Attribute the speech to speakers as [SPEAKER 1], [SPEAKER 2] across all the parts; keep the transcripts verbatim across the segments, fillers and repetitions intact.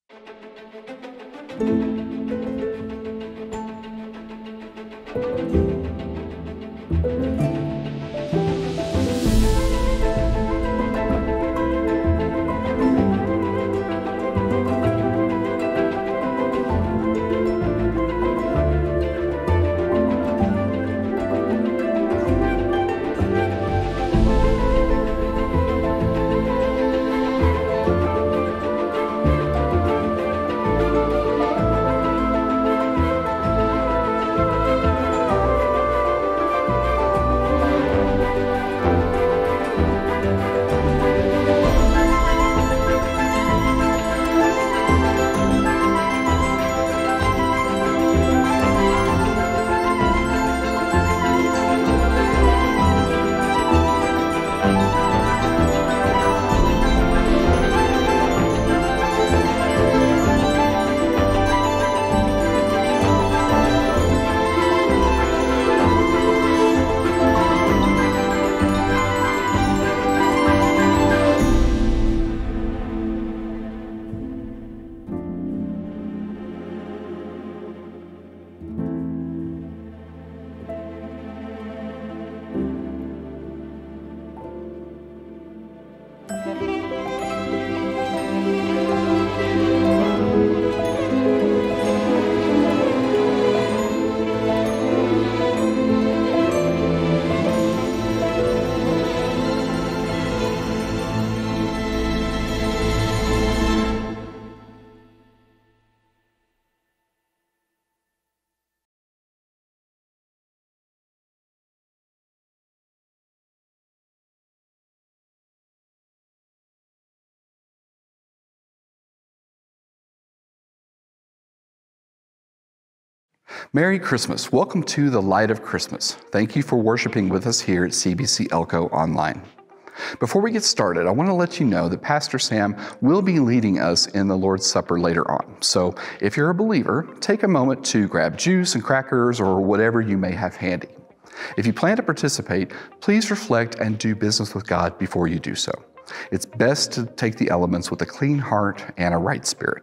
[SPEAKER 1] Merry Christmas. Welcome to the Light of Christmas. Thank you for worshiping with us here at C B C Elko Online. Before we get started, I want to let you know that Pastor Sam will be leading us in the Lord's Supper later on. So if you're a believer, take a moment to grab juice and crackers or whatever you may have handy. If you plan to participate, please reflect and do business with God before you do so. It's best to take the elements with a clean heart and a right spirit.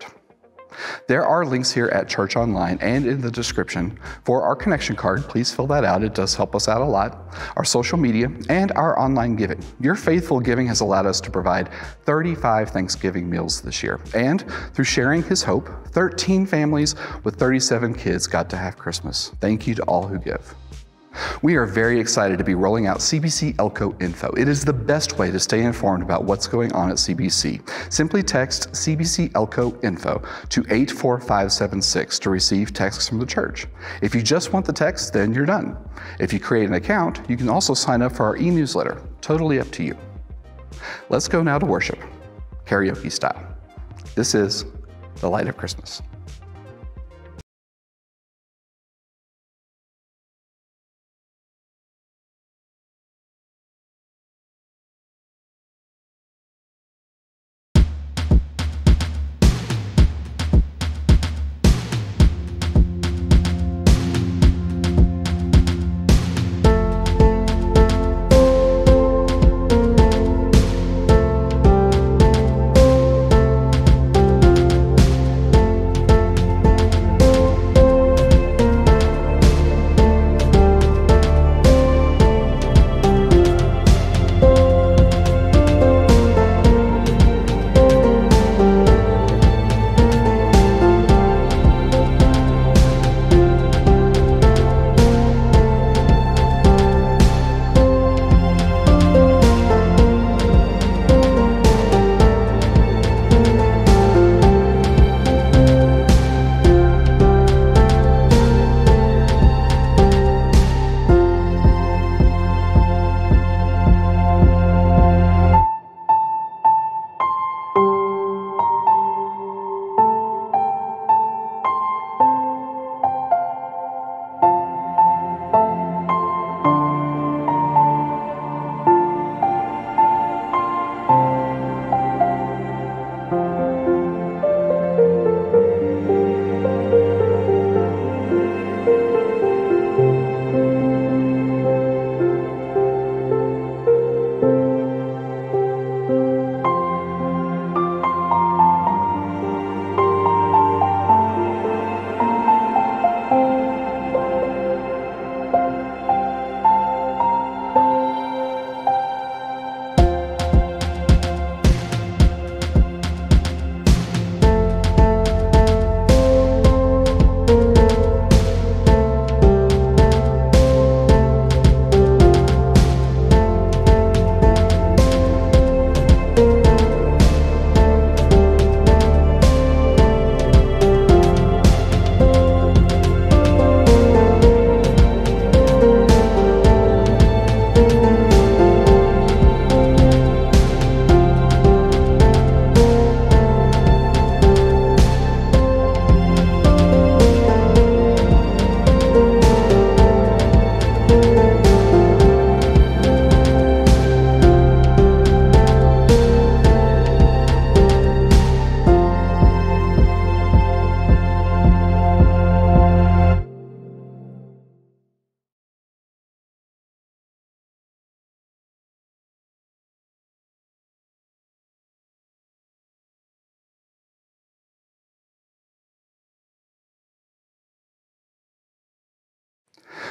[SPEAKER 1] There are links here at Church Online and in the description for our connection card. Please fill that out. It does help us out a lot. Our social media and our online giving. Your faithful giving has allowed us to provide thirty-five Thanksgiving meals this year. And through sharing His hope, thirteen families with thirty-seven kids got to have Christmas. Thank you to all who give. We are very excited to be rolling out C B C Elko Info. It is the best way to stay informed about what's going on at C B C. Simply text C B C Elko Info to eight four five seven six to receive texts from the church. If you just want the text, then you're done. If you create an account, you can also sign up for our e-newsletter. Totally up to you. Let's go now to worship, karaoke style. This is the Light of Christmas.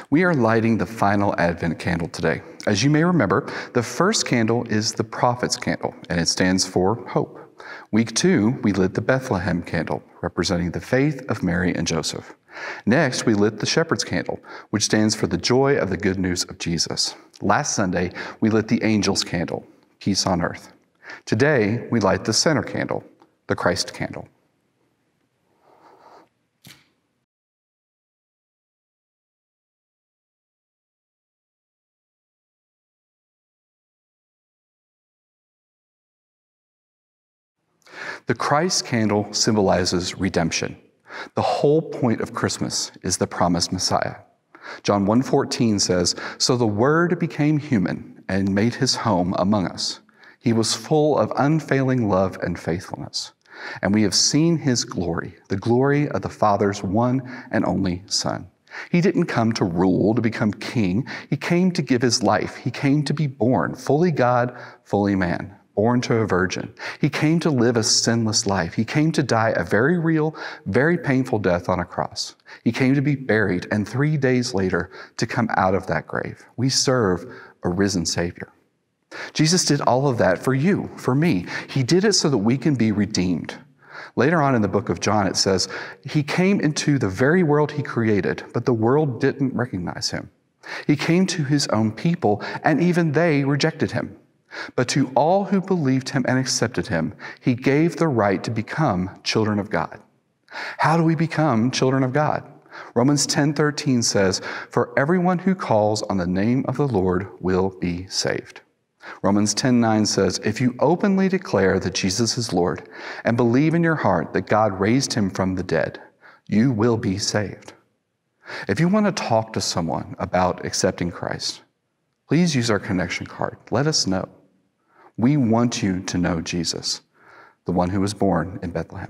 [SPEAKER 1] We are lighting the final Advent candle today. As you may remember, the first candle is the prophet's candle, and it stands for hope. Week two, we lit the Bethlehem candle, representing the faith of Mary and Joseph. Next, we lit the shepherd's candle, which stands for the joy of the good news of Jesus. Last Sunday, we lit the angel's candle, peace on earth. Today, we light the center candle, the Christ candle. The Christ candle symbolizes redemption. The whole point of Christmas is the promised Messiah. John one fourteen says, "So the Word became human and made his home among us. He was full of unfailing love and faithfulness. And we have seen his glory, the glory of the Father's one and only Son." He didn't come to rule, to become king. He came to give his life. He came to be born, fully God, fully man, born to a virgin. He came to live a sinless life. He came to die a very real, very painful death on a cross. He came to be buried, and three days later to come out of that grave. We serve a risen Savior. Jesus did all of that for you, for me. He did it so that we can be redeemed. Later on in the book of John, it says, he came into the very world he created, but the world didn't recognize him. He came to his own people, and even they rejected him. But to all who believed him and accepted him, he gave the right to become children of God. How do we become children of God? Romans ten thirteen says, "For everyone who calls on the name of the Lord will be saved." Romans ten nine says, "If you openly declare that Jesus is Lord and believe in your heart that God raised him from the dead, you will be saved." If you want to talk to someone about accepting Christ, please use our connection card. Let us know. We want you to know Jesus, the one who was born in Bethlehem.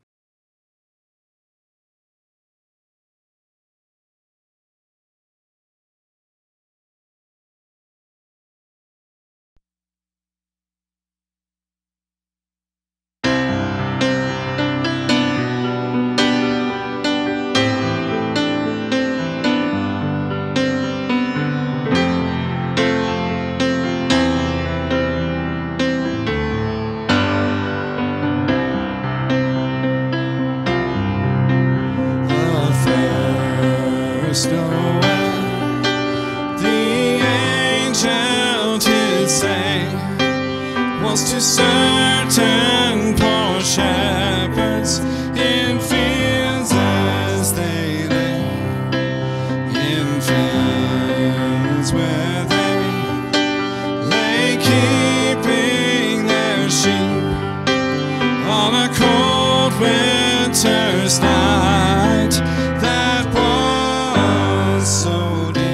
[SPEAKER 2] To certain poor shepherds in fields as they lay, in fields where they lay keeping their sheep on a cold winter's night that was so deep.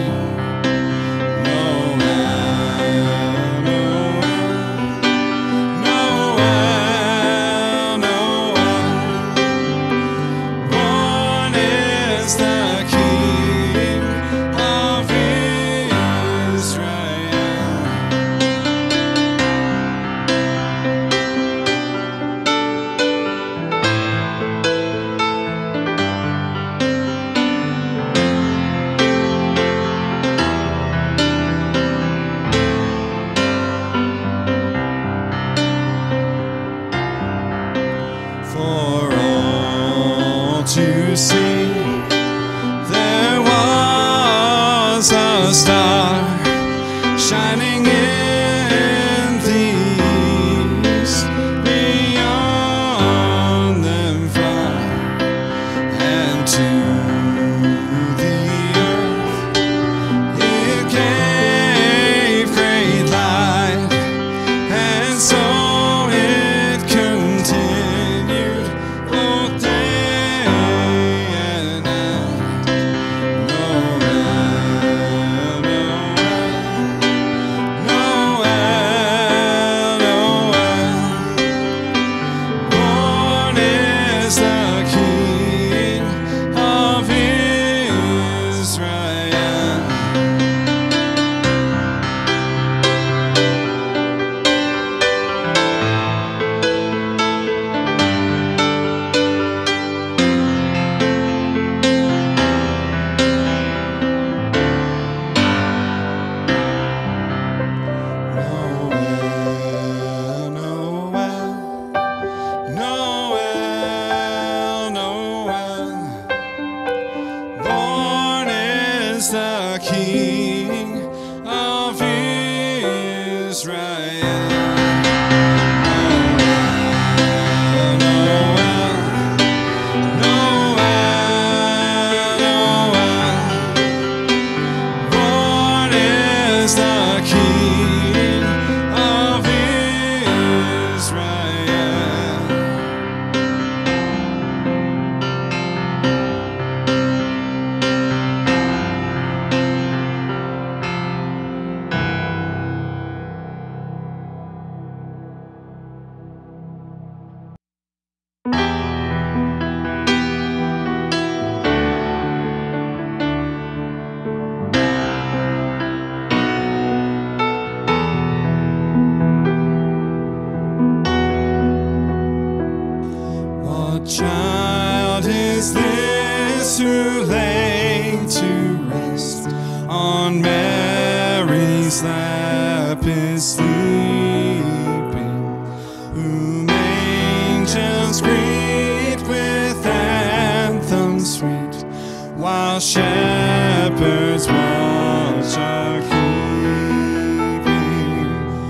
[SPEAKER 2] What child is this who lay to rest on Mary's lap is sleeping, whom angels greet with anthems sweet, while shepherds watch are keeping?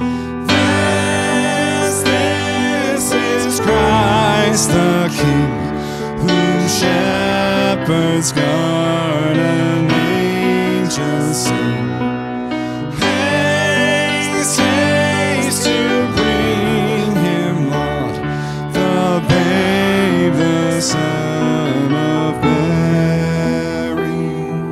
[SPEAKER 2] This, this is Christ the King, whom shepherds guard and angels sing. Haste, haste to bring him, Lord, the babe, the Son of Mary.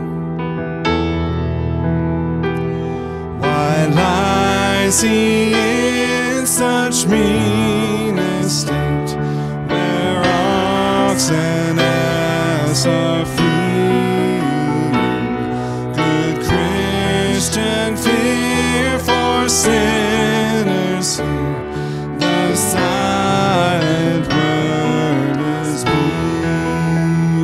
[SPEAKER 2] Why lies he in such mean estate, where ox and ass are feeding? Good Christian, fear for sinners here, the silent word is beating.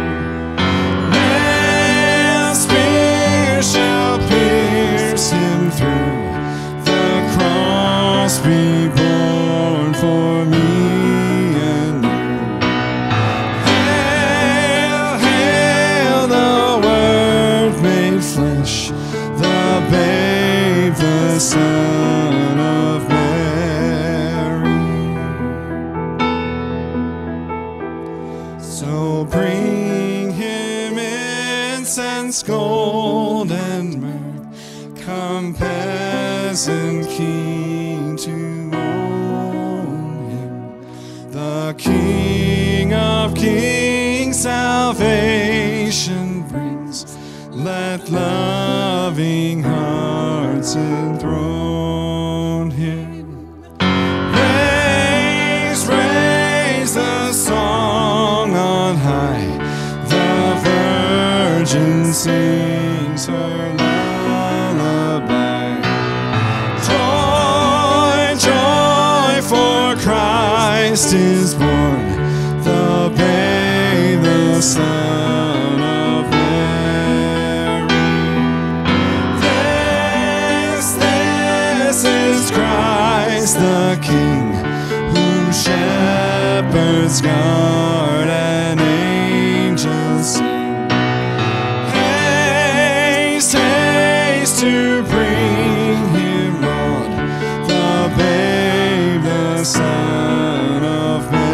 [SPEAKER 2] Nail spear shall pierce him through, the cross be born for me and you. Hail, hail, the Word made flesh, the babe, the Son of Mary. So bring him incense, gold, and myrrh. Come, peasant king, to own him, the King of kings, salvation brings. Let loving hearts enthrone him. Raise, raise the song on high, the Virgin sings her lullaby. Joy, joy, for Christ is born, the babe, the Son of Mary. This, this is Christ the King, whom shepherds guard and angels sing. Haste, haste to bring him, Lord, the babe, the Son of Mary.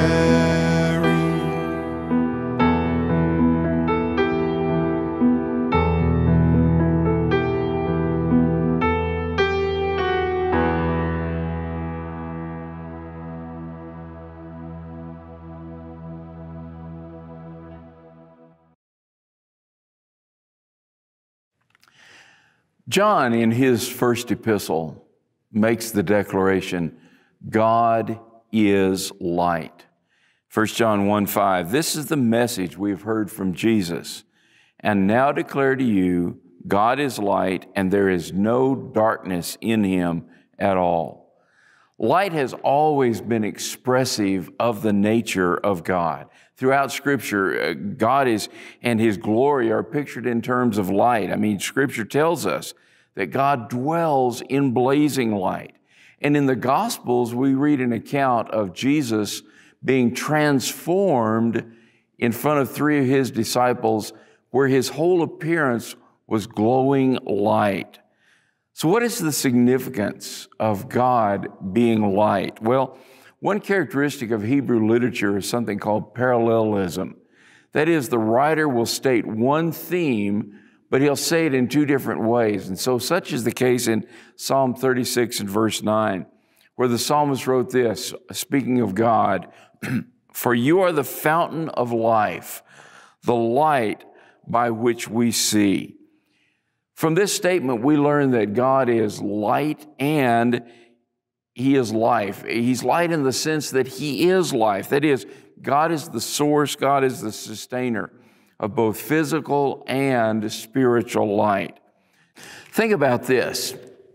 [SPEAKER 3] John, in his first epistle, makes the declaration, God is light. First John one five, this is the message we've heard from Jesus, and now declare to you, God is light, and there is no darkness in him at all. Light has always been expressive of the nature of God. Throughout Scripture, God is and His glory are pictured in terms of light. I mean, Scripture tells us that God dwells in blazing light. And in the Gospels, we read an account of Jesus being transformed in front of three of His disciples, where His whole appearance was glowing light. So what is the significance of God being light? Well, one characteristic of Hebrew literature is something called parallelism. That is, the writer will state one theme, but he'll say it in two different ways. And so such is the case in Psalm thirty-six and verse nine, where the psalmist wrote this, speaking of God, for you are the fountain of life, the light by which we see. From this statement, we learn that God is light and He is life. He's light in the sense that He is life. That is, God is the source, God is the sustainer of both physical and spiritual light. Think about this.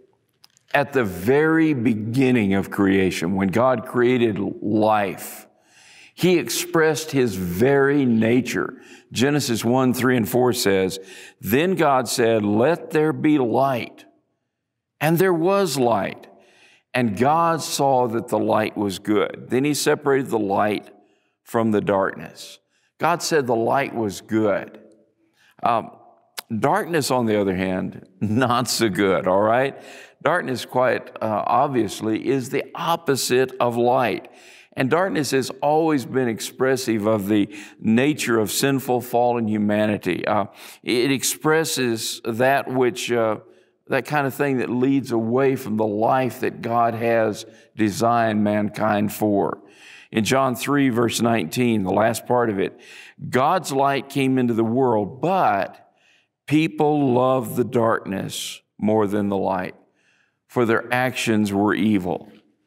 [SPEAKER 3] At the very beginning of creation, when God created life, He expressed his very nature. Genesis one, three, and four says, "Then God said, 'Let there be light.' And there was light. And God saw that the light was good." Then he separated the light from the darkness. God said the light was good. Um, darkness, on the other hand, not so good, all right? Darkness, quite uh, obviously, is the opposite of light. And darkness has always been expressive of the nature of sinful, fallen humanity. Uh, it expresses that which, uh, that kind of thing that leads away from the life that God has designed mankind for. In John three, verse nineteen, the last part of it, God's light came into the world, but people loved the darkness more than the light, for their actions were evil.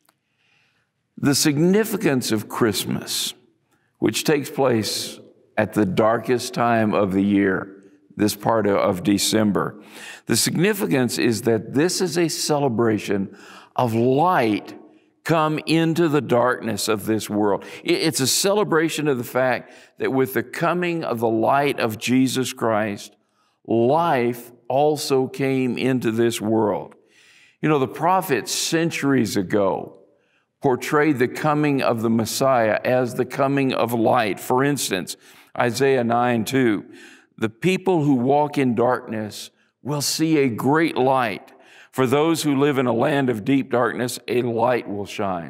[SPEAKER 3] The significance of Christmas, which takes place at the darkest time of the year, this part of December, the significance is that this is a celebration of light come into the darkness of this world. It's a celebration of the fact that with the coming of the light of Jesus Christ, life also came into this world. You know, the prophets centuries ago portrayed the coming of the Messiah as the coming of light. For instance, Isaiah nine two, "The people who walk in darkness will see a great light. For those who live in a land of deep darkness, a light will shine."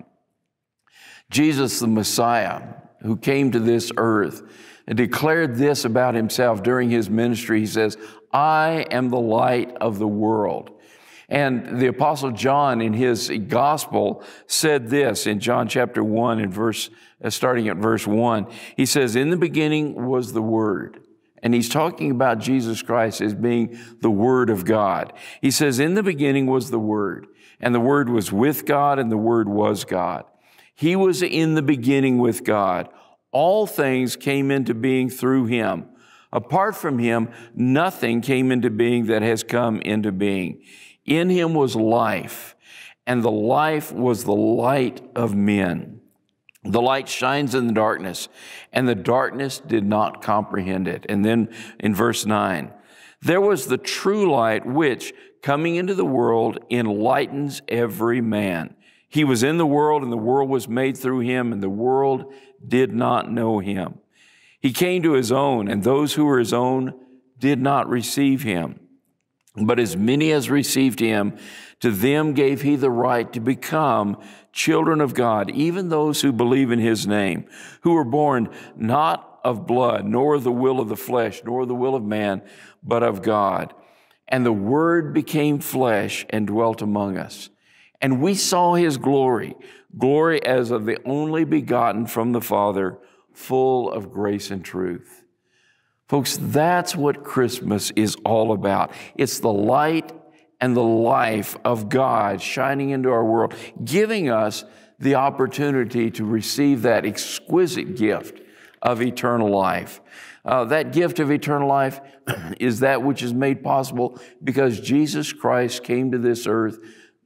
[SPEAKER 3] Jesus, the Messiah, who came to this earth and declared this about himself during his ministry, he says, "I am the light of the world." And the Apostle John in his gospel said this in John chapter one and verse, uh, starting at verse one. He says, "In the beginning was the Word." And he's talking about Jesus Christ as being the Word of God. He says, "In the beginning was the Word, and the Word was with God, and the Word was God. He was in the beginning with God. All things came into being through him. Apart from him, nothing came into being that has come into being. In him was life, and the life was the light of men. The light shines in the darkness, and the darkness did not comprehend it." And then in verse nine, "There was the true light, which, coming into the world, enlightens every man. He was in the world, and the world was made through him, and the world did not know him. He came to his own, and those who were his own did not receive him. But as many as received him, to them gave he the right to become children of God, even those who believe in his name, who were born not of blood, nor the will of the flesh, nor the will of man, but of God. And the Word became flesh and dwelt among us. And we saw his glory, glory as of the only begotten from the Father, full of grace and truth." Folks, that's what Christmas is all about. It's the light and the life of God shining into our world, giving us the opportunity to receive that exquisite gift of eternal life. Uh, that gift of eternal life is that which is made possible because Jesus Christ came to this earth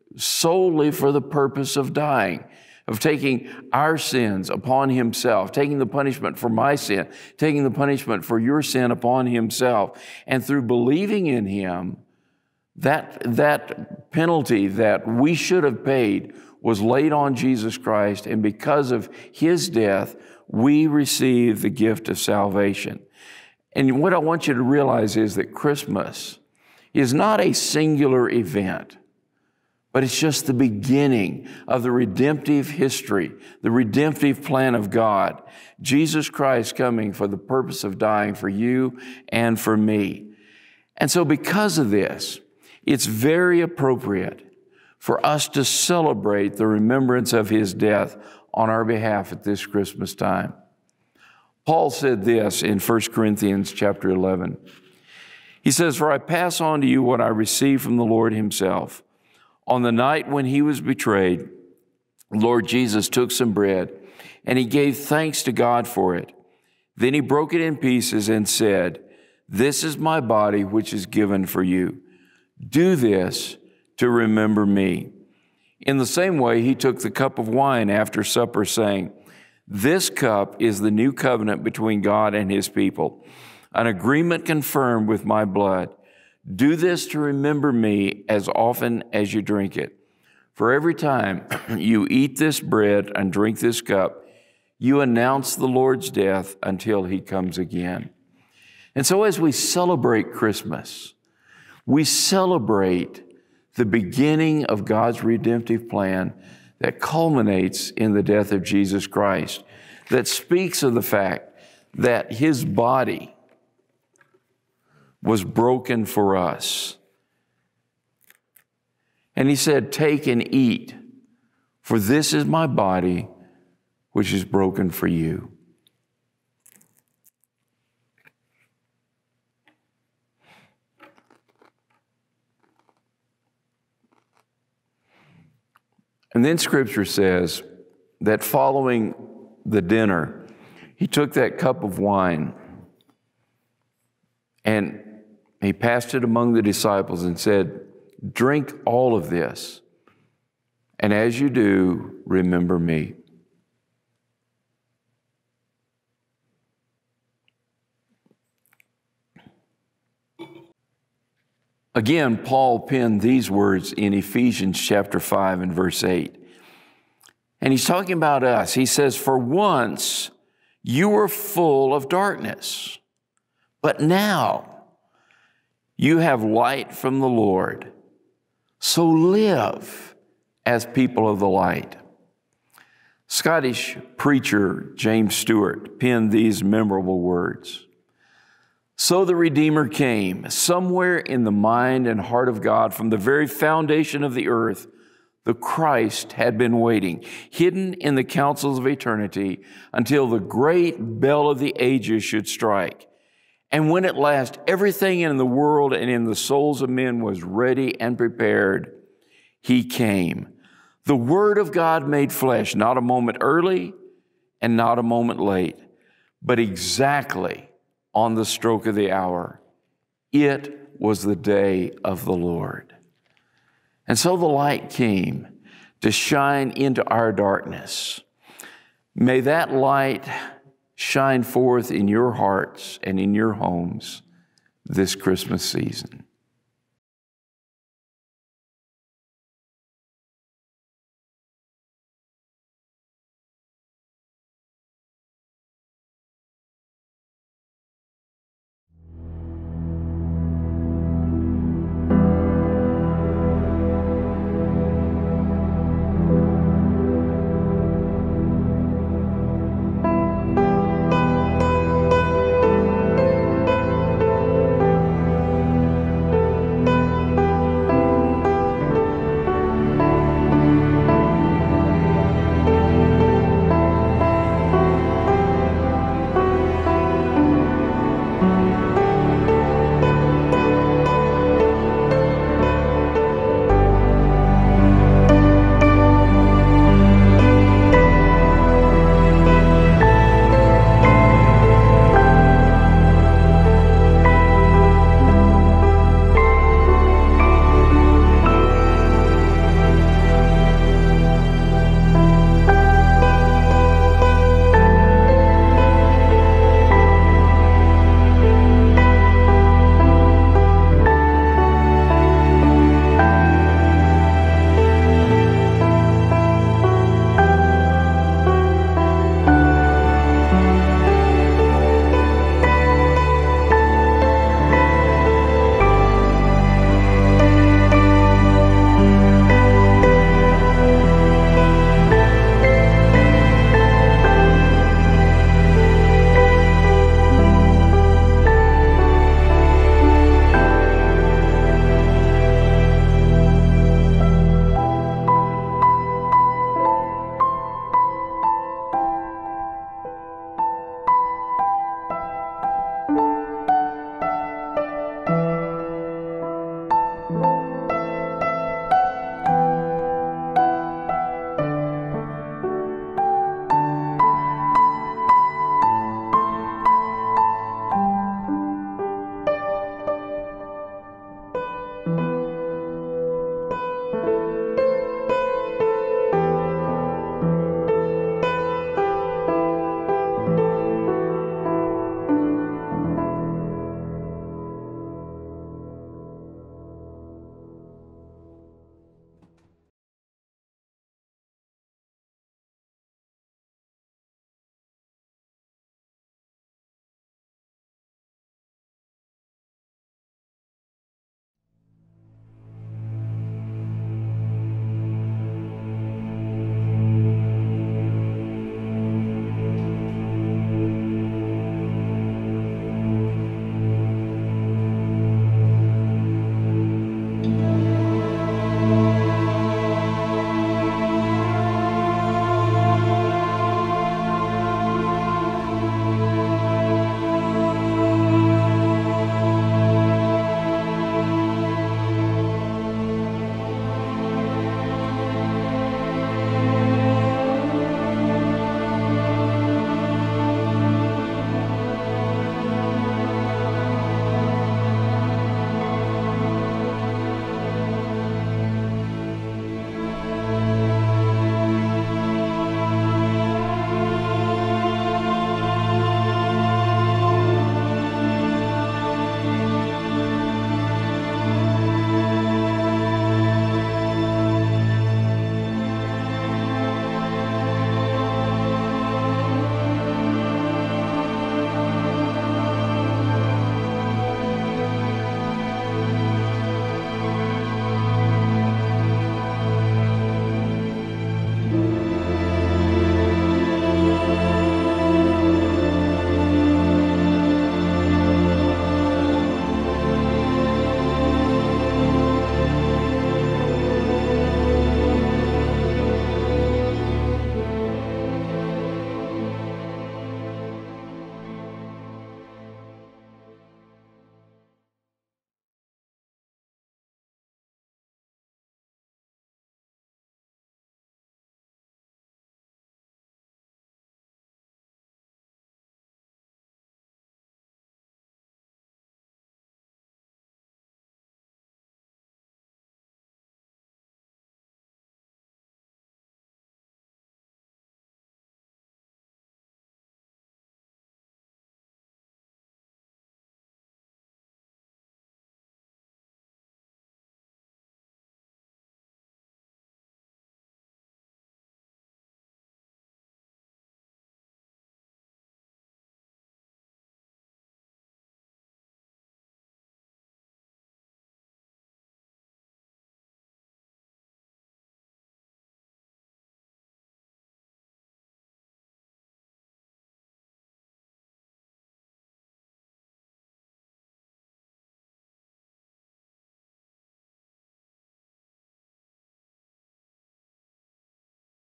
[SPEAKER 3] solely for the purpose of dying, of taking our sins upon himself, taking the punishment for my sin, taking the punishment for your sin upon himself. And through believing in him, that, that penalty that we should have paid was laid on Jesus Christ. And because of his death, we receive the gift of salvation. And what I want you to realize is that Christmas is not a singular event, but it's just the beginning of the redemptive history, the redemptive plan of God. Jesus Christ coming for the purpose of dying for you and for me. And so because of this, it's very appropriate for us to celebrate the remembrance of his death on our behalf at this Christmas time. Paul said this in First Corinthians chapter eleven. He says, "For I pass on to you what I received from the Lord himself. On the night when he was betrayed, Lord Jesus took some bread, and he gave thanks to God for it. Then he broke it in pieces and said, 'This is my body, which is given for you. Do this to remember me.' In the same way, he took the cup of wine after supper, saying, This cup is the new covenant between God and his people, an agreement confirmed with my blood. Do this to remember me as often as you drink it. For every time you eat this bread and drink this cup, you announce the Lord's death until he comes again. And so as we celebrate Christmas, we celebrate the beginning of God's redemptive plan that culminates in the death of Jesus Christ, that speaks of the fact that his body was broken for us. And he said, take and eat, for this is my body, which is broken for you. And then Scripture says that following the dinner, he took that cup of wine and he passed it among the disciples and said, drink all of this, and as you do, remember me. Again, Paul penned these words in Ephesians chapter five and verse eight. And he's talking about us. He says, for once you were full of darkness, but now you have light from the Lord. So live as people of the light. Scottish preacher James Stewart penned these memorable words. So the Redeemer came. Somewhere in the mind and heart of God, from the very foundation of the earth, the Christ had been waiting, hidden in the councils of eternity, until the great bell of the ages should strike. And when at last everything in the world and in the souls of men was ready and prepared, he came. The Word of God made flesh, not a moment early and not a moment late, but exactly on the stroke of the hour. It was the day of the Lord. And so the light came to shine into our darkness. May that light shine forth in your hearts and in your homes this Christmas season.